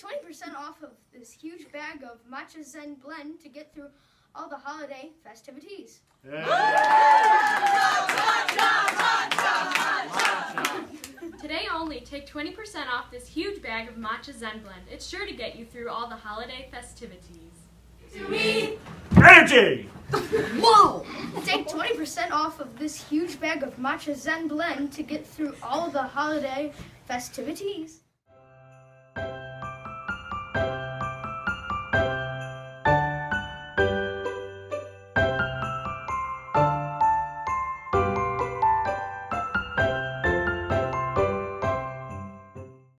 20% off of this huge bag of matcha zen blend to get through all the holiday festivities. Today only, take 20% off this huge bag of matcha zen blend. It's sure to get you through all the holiday festivities. To me! Energy! Whoa! Take 20% off of this huge bag of matcha zen blend to get through all the holiday festivities.